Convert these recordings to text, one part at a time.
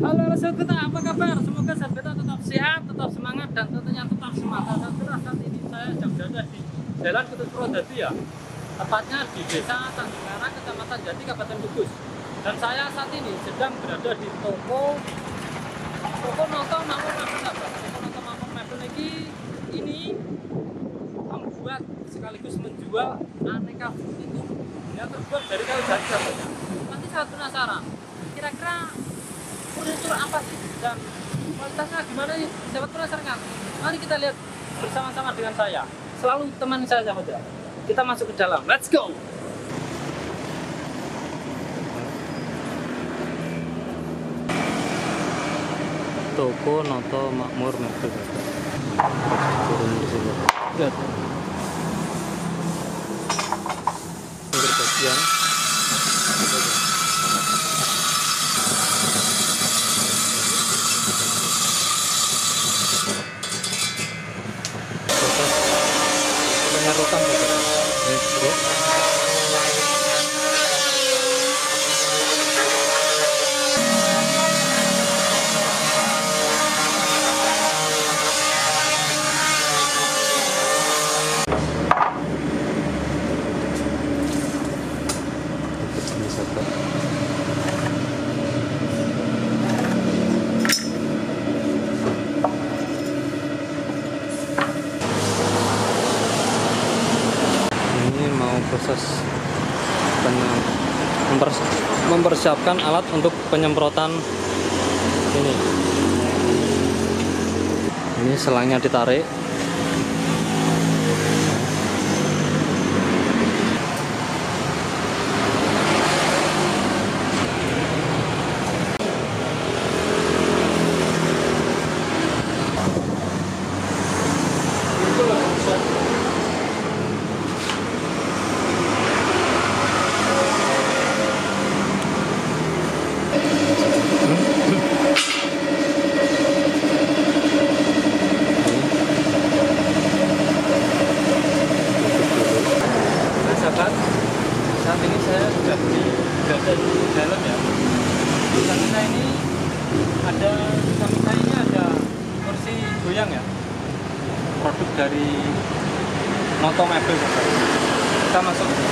Halo sahabat kita, apa kabar? Semoga sahabat kita tetap sehat, tetap semangat, dan tentunya tetap semangat. Sahabat kita, saat ini saya sedang berada di Jalan Ketut Purwodadi ya, tepatnya di Desa Tanjung Karang, Kecamatan Jati, Kabupaten Kudus. Dan saya saat ini sedang berada di toko Noto Makmur Mebel, sahabat. Toko Noto Makmur Mebel ini membuat sekaligus menjual aneka furnitur yang terbuat dari kayu jati, sahabat. Nanti saya penasaran, kira-kira furnitur apa sih dan kualitasnya gimana nih? Sahabat penasaran kan? Mari kita lihat bersama-sama dengan saya. Selalu teman saya, sahabat ya. Kita masuk ke dalam. Let's go. Toko Noto Makmur Mebel. Turun di sini. Lihat. Bagian. Penyarutan proses mempersiapkan alat untuk penyemprotan ini selangnya ditarik. Saat ini saya sudah berada di dalam ya. Di samping saya ini ada, di samping saya ini ada kursi goyang ya, produk dari Noto Mebel. Kita masuk. Ini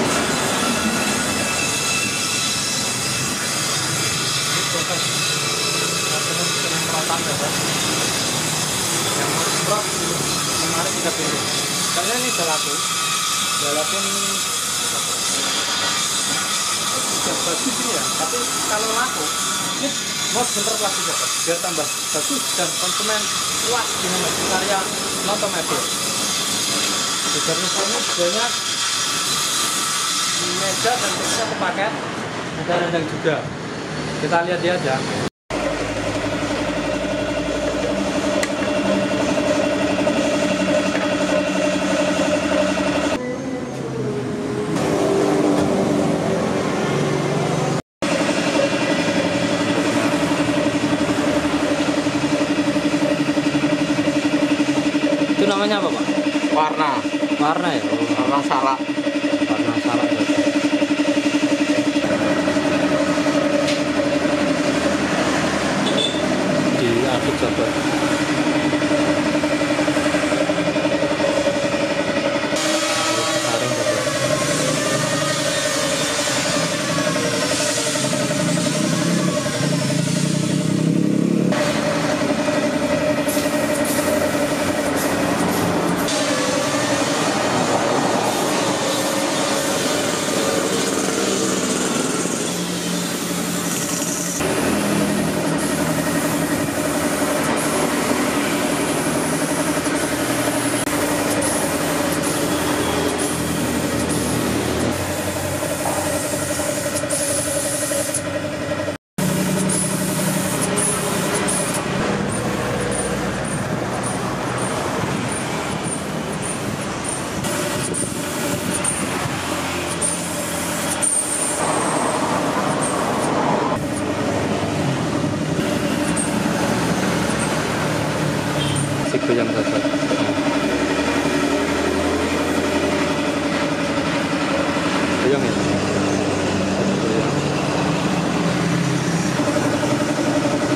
proses penyemprotan ya, yang semprot kemarin 3 pintu. Karena ini sudah laku, walaupun bagus ini ya, tapi kalau laku ini mau semprot lagi ya, biar tambah bagus dan konsumen puas dengan karya Noto Mebel. Di garnish ini banyak meja dan kursinya kepaket, ada rendang juga. Kita lihat dia aja. Namanya apa, Pak? Warna ya? Warna salak. Warna salak ya. Diaduk, sahabat. Saring, sahabat. Goyang saja. Goyang ya. Goyang.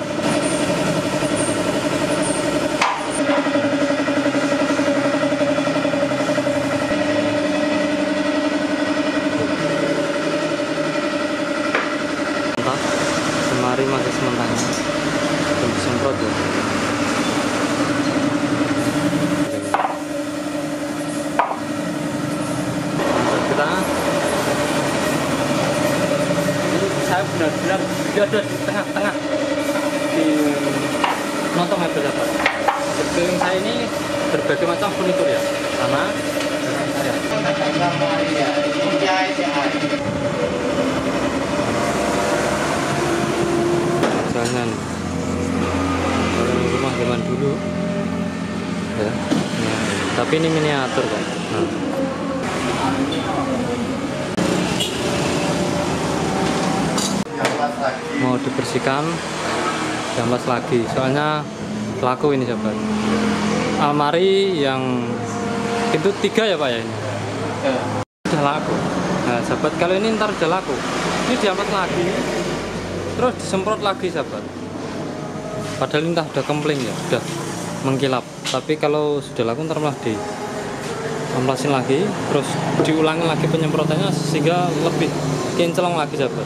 Semari masih sementara belum disemprot ya. Kita ini saya benar-benar berada di tengah-tengah di nonton ya sahabat. Sekeliling saya ini berbagai macam furnitur ya, sama dengan saya. Jangan rumah zaman dulu ya. Nah, tapi ini miniatur kan. Nah. Mau dibersihkan, jamblas lagi. Soalnya laku ini sahabat. Almari yang pintu 3 ya Pak ya ini. Sudah laku. Nah sahabat, kalau ini ntar udah laku, ini diangkat lagi, terus disemprot lagi sahabat. Padahal ini udah kempling ya, sudah mengkilap. Tapi kalau sudah laku ntar malah diamplasin lagi, terus diulangi lagi penyemprotannya sehingga lebih kinclong lagi sahabat.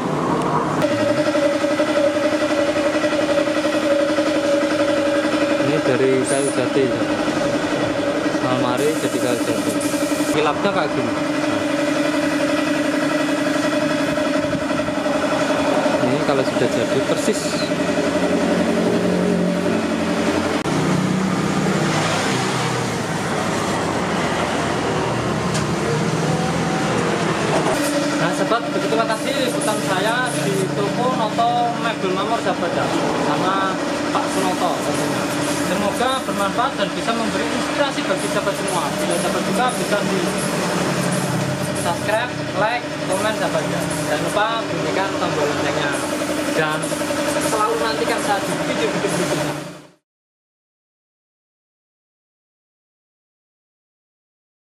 Ini dari kayu jati sahabat. Almari jadi kayu jati. Kilapnya kayak gini. Ini kalau sudah jadi persis. Nah sahabat, begitulah tadi liputan saya di toko Noto Mebel Mamor sahabat ya, sama Pak Sunoto tentunya. Semoga bermanfaat dan bisa memberi inspirasi bagi sahabat semua. Bila sahabat juga bisa di subscribe, like, komen sahabat ya. Jangan lupa bunyikan tombol loncengnya dan selalu nantikan saya di video-video berikutnya.